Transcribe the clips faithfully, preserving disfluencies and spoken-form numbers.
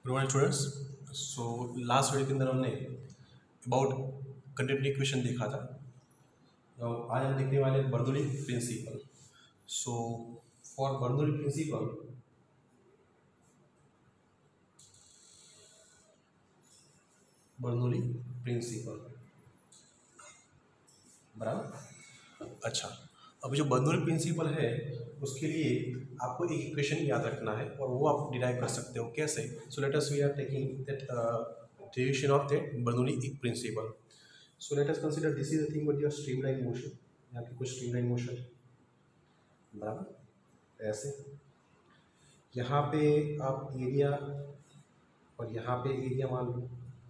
Good morning students. So last video के अंदर हमने अबाउट कंटिन्यूटी इक्वेशन देखा था। Now, आज हम देखने वाले Bernoulli principle. So for Bernoulli principle Bernoulli principle बराबर। अच्छा, अब जो बर्नौली प्रिंसिपल है उसके लिए आपको एक इक्वेशन याद रखना है और वो आप डिराइव कर सकते हो कैसे। So let us we are taking that derivation of that Bernoulli principle. So let us consider this is the thing with your streamline motion. यहाँ पे कुछ streamline motion बराबर ऐसे, यहाँ पे आप एरिया और यहाँ पे एरिया मान लो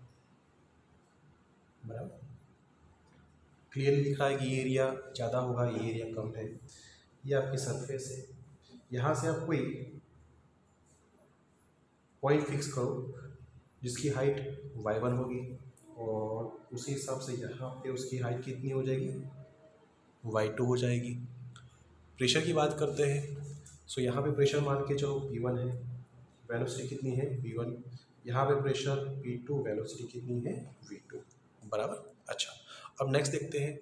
बराबर। क्लियरली लिख रहा है कि ये एरिया ज़्यादा होगा, ये एरिया कम है। ये आपकी सरफेस है, यहाँ से आप कोई पॉइंट फिक्स करो जिसकी हाइट वाई वन होगी और उसी हिसाब से यहाँ पे उसकी हाइट कितनी हो जाएगी, वाई टू हो जाएगी। प्रेशर की बात करते हैं। सो यहाँ पे प्रेशर मान के चलो पी वन है, वेलोसिटी कितनी है वी वन। यहाँ पे प्रेशर पी टू, वेलोसिटी कितनी है वी टू बराबर। अच्छा, अब नेक्स्ट देखते हैं।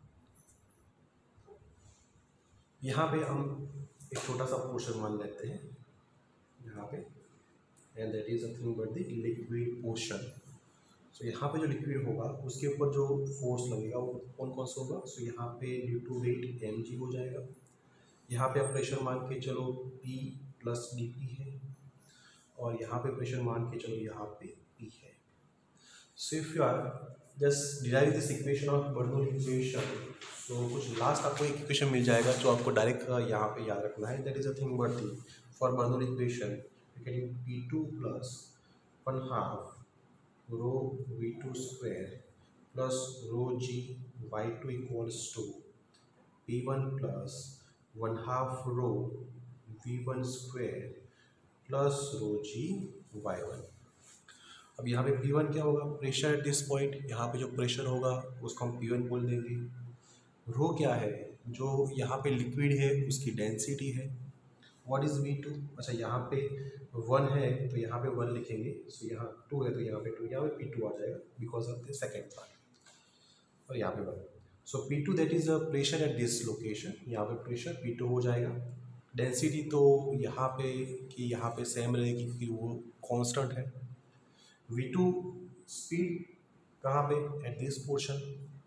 यहाँ पे हम एक छोटा सा पोर्शन मान लेते हैं यहाँ पे, and that is nothing but the liquid portion. So यहाँ पे जो लिक्विड होगा उसके ऊपर जो फोर्स लगेगा वो कौन कौन सा होगा। सो so, यहाँ पे due to weight M G हो जाएगा। यहाँ पे आप प्रेशर मान के चलो P प्लस डी पी है और यहाँ पे प्रेशर मान के चलो यहाँ पे P है। So if you are just derive this equation of Bernoulli equation, तो कुछ लास्ट आपको एक इक्वेशन मिल जाएगा जो आपको डायरेक्ट यहाँ पे याद रखना है। That is a thing but the for Bernoulli equation getting P two plus one half rho V two square plus rho G Y two equals to P one plus one half rho V one square plus rho G Y one। अब यहाँ पे P one क्या होगा, pressure at this point. यहाँ पे जो pressure होगा उसको हम P one बोल देंगे। रो क्या है, जो यहाँ पे लिक्विड है उसकी डेंसिटी है। व्हाट इज़ वी टू, अच्छा यहाँ पे वन है तो यहाँ पे वन लिखेंगे। सो यहाँ टू है तो यहाँ पे टू, यहाँ पे पी टू आ जाएगा because of the second part, और यहाँ पे one. So P two that is a pressure at this location. यहाँ पे प्रेशर पी टू हो जाएगा। डेंसिटी तो यहाँ पे कि यहाँ पे सेम रहेगी क्योंकि वो कांस्टेंट है। वी टू स्पीड कहाँ पे, at this portion.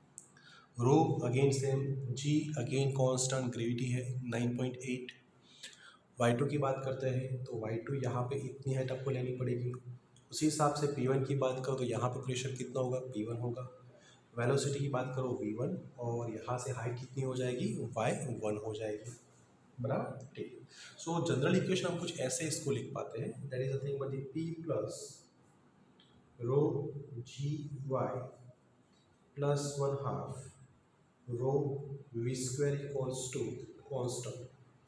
Rho again same, G again constant, gravity है nine point eight. Y two की बात करते हैं तो वाई टू यहाँ पे इतनी हाइट आपको लेनी पड़ेगी। उसी हिसाब से पी वन की बात करो तो यहाँ पे प्रेशर कितना होगा, पी वन होगा। वेलोसिटी की बात करो वी वन, और यहाँ से हाइट कितनी हो जाएगी, वाई वन हो जाएगी बराबर। ठीक, सो जनरल इक्वेशन हम कुछ ऐसे इसको लिख पाते हैं। That is a thing but the P plus rho G Y plus one half rho V square equals to constant.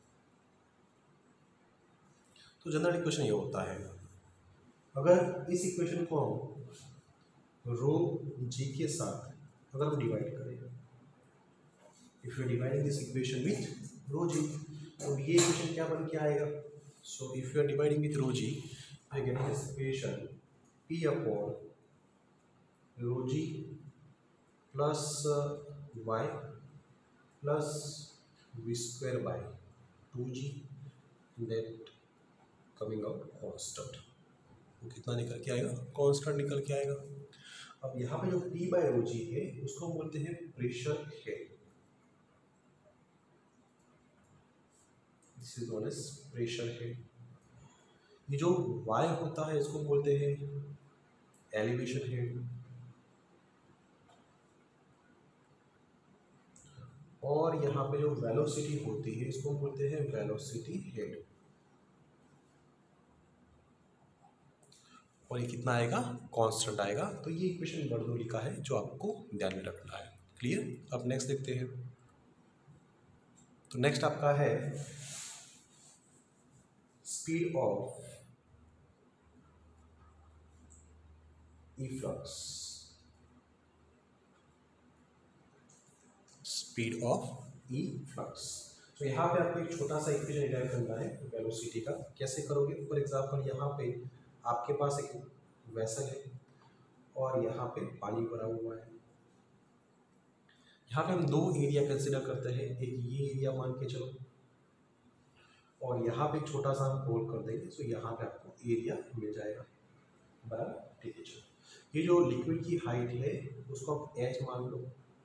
तो जनरल इक्वेशन ये होता है। अगर इस इक्वेशन को हम रो जी के साथ अगर हम डिवाइड करें, if you dividing this equation with rho G, तो ये इक्वेशन क्या बन के आएगा। So if you are dividing with rho G, I get this equation P upon rho G plus Y plus V square by two G, that coming out constant. वो कितना निकल के आएगा, कांस्टेंट निकल के आएगा। अब यहाँ पे जो P बाय रो जी है उसको बोलते हैं pressure head. This is known as pressure head. ये जो Y होता है इसको बोलते हैं एलिवेशन हेड, और यहाँ पे जो वेलोसिटी होती है इसको बोलते हैं वेलोसिटी हेड। और ये कितना आएगा, कांस्टेंट आएगा। तो ये इक्वेशन बर्नौली का है जो आपको ध्यान में रखना है। क्लियर। अब नेक्स्ट देखते हैं। तो नेक्स्ट आपका है speed of efflux, speed of efflux. तो यहाँ पे आपको एक छोटा सा इक्वेशन डिराइव करना है वेलोसिटी का। कैसे करोगे, फॉर एग्जांपल यहाँ पे आपके पास एक वेसल है और यहाँ पे पानी भरा हुआ है। यहाँ पे हम दो एरिया कंसिडर करते हैं, एक ये एरिया मान के चलो और यहाँ पे एक छोटा सा हम होल कर देंगे, सो यहाँ पे आपको एरिया मिल जाएगा, बराबर। ठीक है, चलो ये जो लिक्विड की हाइट है उसको आप एच मान लो,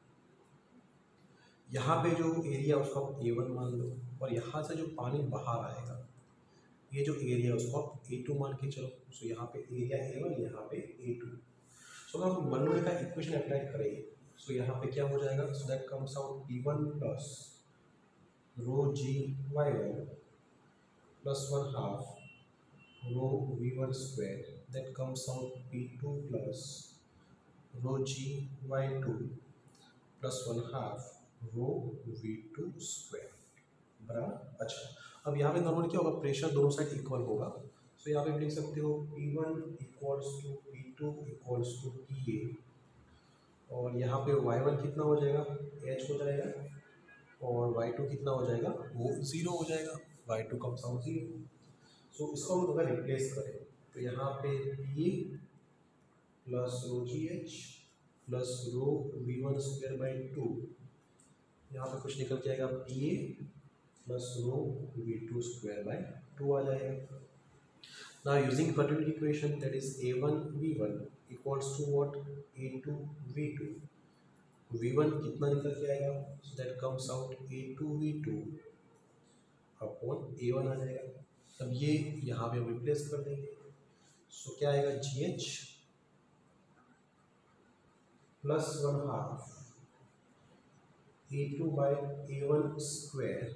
यहाँ पे जो एरिया उसको आप ए वन मान लो, और यहाँ से जो पानी बाहर आएगा ये जो एरिया उसको आप ए टू मान के चलो। सो यहाँ पे एरिया ए वन, यहाँ पे ए टू। सो अगर हम बर्नौली का इक्वेशन अप्लाई करेंगे सो यहाँ पे क्या हो जाएगा, so that comes out P one plus rho G Y one plus one half rho V one square, that comes out P two plus rho G Y two plus one half rho V two square, बराबर। अच्छा, अब यहाँ पे normally क्या होगा, pressure दोनों side equal होगा, सो यहाँ पे लिख सकते हो P one equals to P two equals to P A, और यहाँ पे वाई वन कितना हो जाएगा, एच हो जाएगा, और वाई टू कितना हो जाएगा, वो ज़ीरो हो जाएगा, Y two comes out zero. So इसको हम अगर रिप्लेस करें तो यहाँ पे P A plus rho G H plus rho V one square by two, यहाँ पे कुछ निकल के आएगा P A plus rho V two square by two आ जाएगा। Now using quadratic equation, that is a one v one equals to what, a two v two, v one कितना निकल के आएगा, so that comes out a two v two upon a one आ जाएगा। अब ये यहाँ पे हम रिप्लेस कर देंगे, so क्या आएगा, gh plus one half a two by a one square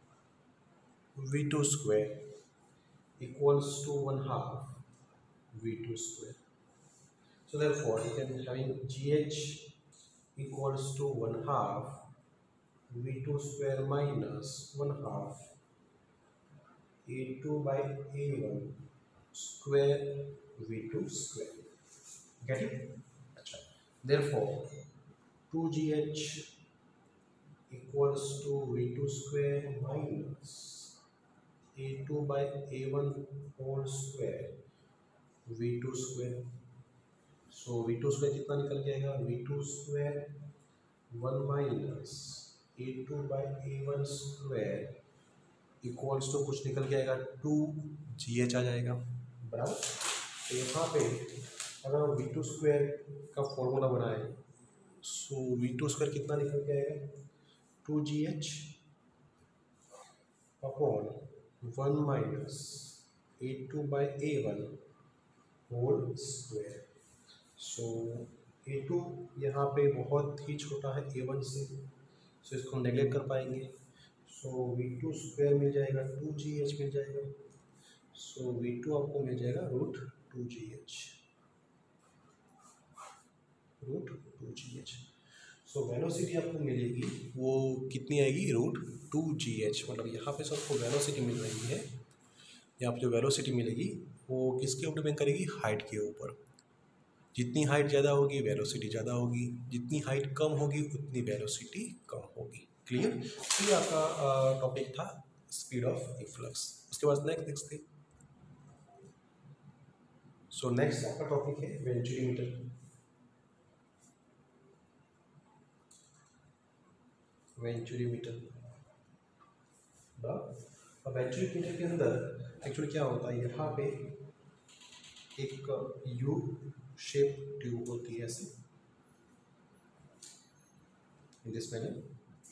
v two square equals to one half v two square. So therefore you can having gh equals to one half v two square minus one half a two by a one square v two square. Get it? अच्छा, therefore two g h equals to v two square minus a two by a one whole square v two square. So v two square कितना निकल के आएगा, v two square one minus a two by a one square equals to कुछ निकल के आएगा two G H आ जाएगा, बराबर। तो यहाँ पे अगर हम v two square का फॉर्मूला बनाएं, सो v two square कितना निकल के आएगा, two G H upon one minus A two by A one whole square. So A two यहाँ पे बहुत ही छोटा है ए वन से, सो इसको हम नेगलेक्ट कर पाएंगे, सो वी टू स्क्वायर मिल जाएगा, टू जी एच मिल जाएगा, सो वी टू आपको मिल जाएगा root two G H, root two G H. So velocity आपको मिलेगी वो कितनी आएगी, रूट टू जी एच, मतलब यहाँ पे सबको वेलोसिटी मिल रही है, यहाँ पे जो वेलोसिटी मिलेगी वो किसके ऊपर डिपेंड करेगी, हाइट के ऊपर। जितनी हाइट ज़्यादा होगी वेलोसिटी ज़्यादा होगी, जितनी हाइट कम होगी उतनी वेलोसिटी कम होगी। क्लियर? तो ये आपका टॉपिक था स्पीड ऑफ इफ्लक्स। उसके बाद नेक्स्ट देखते हैं। सो नेक्स्ट आपका टॉपिक है वेंचुरीमीटर। वेंचुरीमीटर अब वेंचुरीमीटर के अंदर एक्चुअली क्या होता है, यहाँ पे एक यू शेप ट्यूब होती है ऐसे, दिस मैंने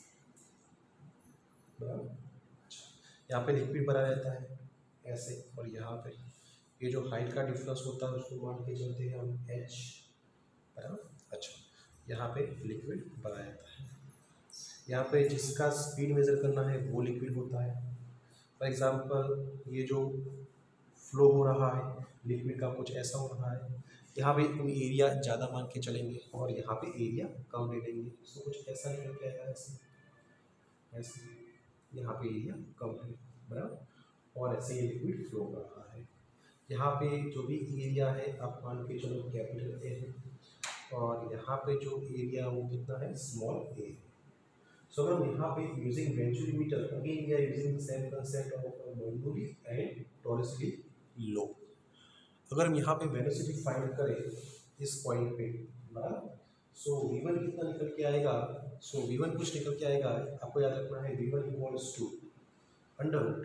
यहाँ पे लिक्विड भरा रहता है ऐसे, और यहाँ पे ये जो हाइट का डिफरेंस होता है उसको मान के चलते हैं हम एच, बराबर। अच्छा, यहाँ पे लिक्विड भरा रहता है, यहाँ पे जिसका स्पीड मेज़र करना है वो लिक्विड होता है। फॉर एग्जांपल ये जो फ्लो हो रहा है लिक्विड का कुछ ऐसा हो रहा है, यहाँ पे एरिया ज़्यादा मान के चलेंगे और यहाँ पे एरिया कम ले लेंगे, तो कुछ ऐसा निकल के आएगा ऐसे, ऐसे यहाँ पे एरिया कम है, बराबर, और ऐसे ये लिक्विड फ्लो कर रहा है। यहाँ पे जो भी एरिया है आप मान के चलो कैपिटल ए है, और यहाँ पे जो एरिया वो कितना है, स्मॉल ए। सो अगर हम यहाँ पे using venturimeter, again we are using same concept of Bernoulli and Torricelli law. अगर हम यहाँ पे वेलोसिटी फाइंड करें इस पॉइंट पे, बराबर, सो वी वन कितना निकल के आएगा, सो वी वन कुछ निकल के आएगा, आपको याद रखना है V one equals to under root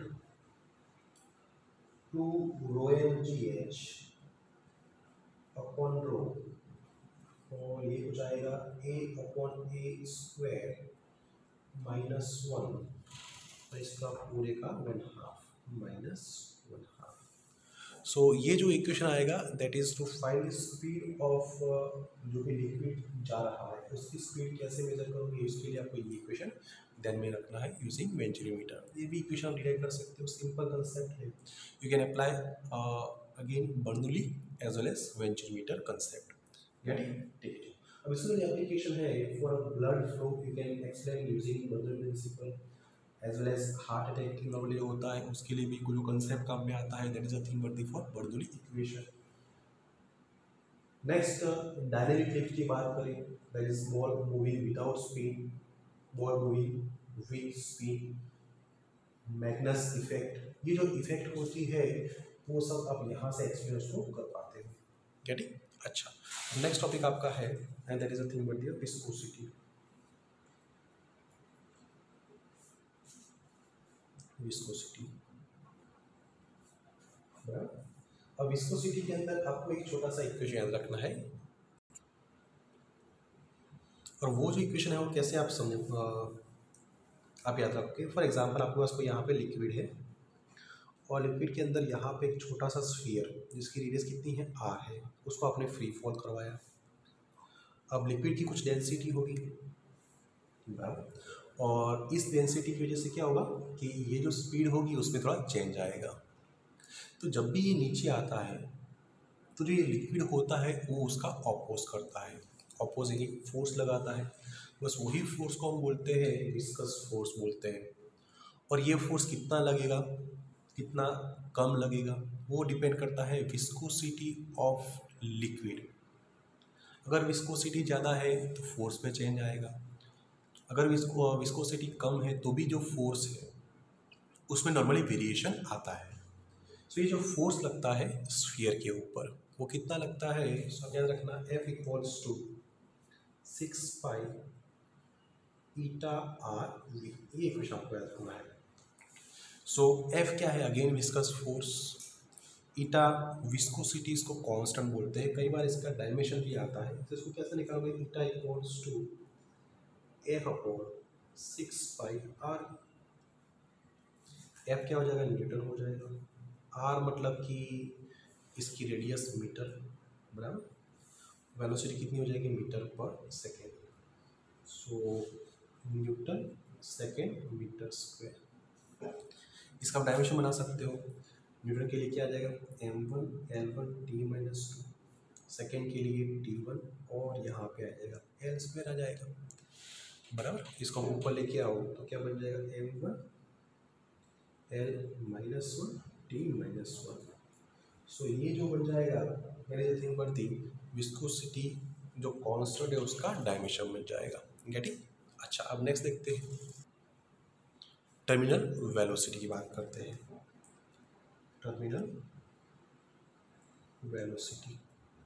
two rho M G H upon rho, और ये हो जाएगा A upon A square minus one, तो इसका पूरे का one half minus one half. So ये जो इक्वेशन आएगा that is to find speed of जो भी लिक्विड जा रहा है उसकी स्पीड कैसे मेजर करोगे, इसके लिए आपको ये इक्वेशन ध्यान में रखना है यूजिंग वेंचुरीमीटर। ये भी इक्वेशन आप डिराइव कर सकते हो, सिंपल कंसेप्ट है, you can apply again Bernoulli as well as venturimeter concept, get it, ठीक है। अब इसमें एप्लीकेशन है for blood flow, you can explain using Bernoulli principle as well as heart attack की नॉर्मली होता है उसके लिए भी जो कंसेप्ट काम में आता है that is a thing worthy for Bernoulli equation. Next dynamic lift की बात करें, that is ball moving without speed, ball moving with speed, Magnus effect, ये जो इफेक्ट होती है वो सब आप यहाँ से एक्सपीरियंस को कर पाते हो, गेटिंग। अच्छा, नेक्स्ट टॉपिक आपका है and that is a thing worthy of viscosity. Viscosity, अब विस्कोसिटी के अंदर आपको एक छोटा सा इक्वेशन याद रखना है, और वो जो इक्वेशन है वो कैसे आप समझ आप याद रखोगे। फॉर एग्जांपल आपके पास कोई यहाँ पे लिक्विड है और लिक्विड के अंदर यहाँ पे एक छोटा सा स्फीयर जिसकी रेडियस कितनी है आर है, उसको आपने फ्री फॉल करवाया। अब लिक्विड की कुछ डेंसिटी होगी और इस डेंसिटी की वजह से क्या होगा कि ये जो स्पीड होगी उसमें थोड़ा चेंज आएगा। तो जब भी ये नीचे आता है तो जो ये लिक्विड होता है वो उसका ऑपोज करता है, ऑपोजिंग एक फोर्स लगाता है, बस वही फोर्स को हम बोलते हैं विस्कस फोर्स बोलते हैं। और ये फोर्स कितना लगेगा कितना कम लगेगा वो डिपेंड करता है विस्कोसिटी ऑफ लिक्विड। अगर विस्कोसिटी ज़्यादा है तो फोर्स में चेंज आएगा, अगर विस्को विस्कोसिटी कम है तो भी जो फोर्स है उसमें नॉर्मली वेरिएशन आता है। सो ये जो फोर्स लगता है स्फीयर के ऊपर वो कितना लगता है, सो याद रखना F equals to six pi eta R V, ये इक्वेशन आपको याद रखना है। सो F क्या है, again viscous force, eta viscosity इसको कांस्टेंट बोलते हैं, कई बार इसका डायमेंशन भी आता है, तो इसको कैसे निकालोगे, eta equals to F upon six pi R. F क्या हो जाएगा, न्यूटन हो जाएगा, आर मतलब कि इसकी रेडियस मीटर, बराबर, वेलोसिटी कितनी हो जाएगी metre per second, so newton second metre square. इसका डायमेंशन बना सकते हो, न्यूटन के लिए क्या आ जाएगा M one L one T minus two, second के लिए टी वन और यहाँ पे आ जाएगा एल स्क्वायर आ जाएगा, बराबर। इसको हम ऊपर लेके आओ तो क्या बन जाएगा M one L minus one T minus one. So ये जो बन जाएगा मेरे थिंग पर थी विस्कोसिटी जो कांस्टेंट है उसका डायमेंशन मिल जाएगा, गेटिंग। अच्छा, अब नेक्स्ट देखते हैं टर्मिनल वेलोसिटी की बात करते हैं। टर्मिनल वेलोसिटी,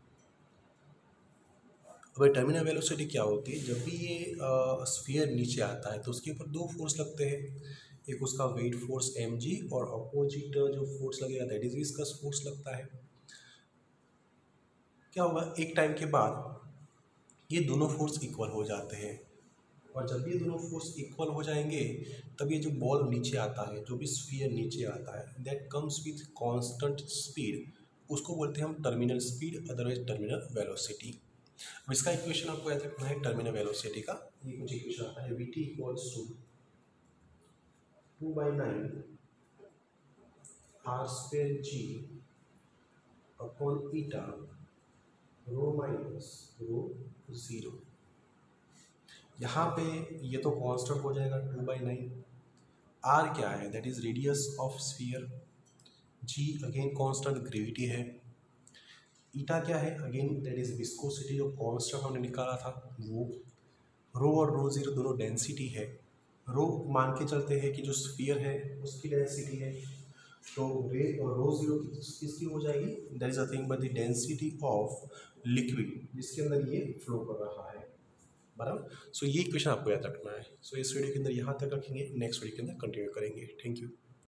अब टर्मिनल वेलोसिटी क्या होती है, जब भी ये स्फीयर नीचे आता है तो उसके ऊपर दो फोर्स लगते हैं, एक उसका वेट फोर्स एम जी और अपोजिट जो फोर्स लगेगा दैट इज विस्कस फोर्स लगता है। क्या होगा, एक टाइम के बाद ये दोनों फोर्स इक्वल हो जाते हैं, और जब ये दोनों फोर्स इक्वल हो जाएंगे तब ये जो बॉल नीचे आता है, जो भी स्फीयर नीचे आता है that comes with constant speed, उसको बोलते हैं हम terminal speed otherwise terminal velocity. अब इसका इक्वेशन आपको याद रखना है टर्मिनल वेलोसिटी का, ये कुछ इक्वेशन आता है V T equals to two by nine R square G upon eta rho minus rho zero. यहाँ पे ये तो कांस्टेंट हो जाएगा टू बाई नाइन, आर क्या है that is radius of sphere, G again constant gravity है, ईटा क्या है अगेन दैट इज विस्कोसिटी जो कांस्टेंट हमने निकाला था वो, रो और रो ज़ीरो दोनों डेंसिटी है, रो मान के चलते हैं कि जो स्फीयर है उसकी डेंसिटी है, तो रे रो जीरो किसकी हो जाएगी, that is nothing but the density of liquid जिसके अंदर ये फ्लो कर रहा है, बराबर। सो ये इक्वेशन आपको याद रखना है। सो इस वीडियो के अंदर यहाँ तक रखेंगे, नेक्स्ट वीडियो के अंदर कंटिन्यू करेंगे। Thank you.